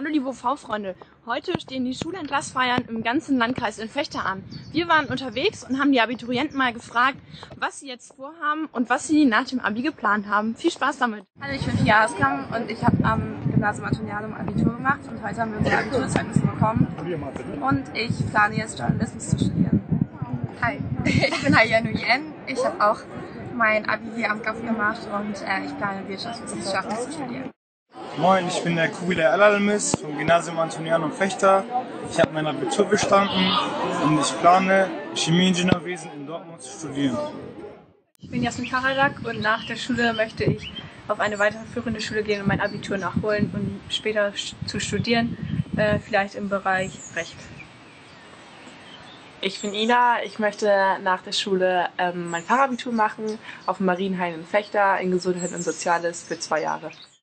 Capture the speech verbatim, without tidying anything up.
Hallo liebe U V-Freunde, heute stehen die Schulentlassfeiern im ganzen Landkreis in Vechta an. Wir waren unterwegs und haben die Abiturienten mal gefragt, was sie jetzt vorhaben und was sie nach dem Abi geplant haben. Viel Spaß damit! Hallo, ich bin Pia Askam und ich habe am Gymnasium Antonianum Abitur gemacht und heute haben wir unsere Abiturzeugnisse bekommen und ich plane jetzt Journalismus zu studieren. Hi, ich bin Haya Nguyen. Ich habe auch mein Abi hier am G A F gemacht und äh, ich plane Wirtschaftswissenschaften zu studieren. Moin, ich bin der Kubilay Alalmis vom Gymnasium Antonianum Vechta. Ich habe mein Abitur bestanden und ich plane Chemieingenieurwesen in Dortmund zu studieren. Ich bin Jasmin Karadak und nach der Schule möchte ich auf eine weiterführende Schule gehen und mein Abitur nachholen und später zu studieren, äh, vielleicht im Bereich Recht. Ich bin Ina, ich möchte nach der Schule ähm, mein Fachabitur machen auf dem Marienhain in Vechta in Gesundheit und Soziales für zwei Jahre.